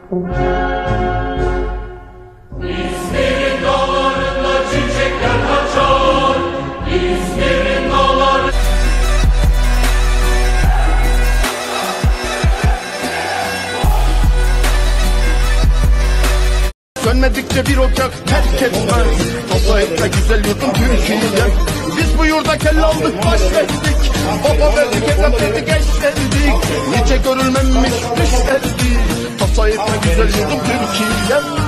İzmir'in dağlarında çiçekler açar, İzmir'in dağları. Sönmedikçe bir ocak terk etmez. Topla etme güzel yurdum Türkiye. Biz bu yurda kelle aldık baş verdik. Baba verdik evlat verdik eş verdik. Nice görülmemiş düşlerdik. Topla etme güzel yurdum Türkiye.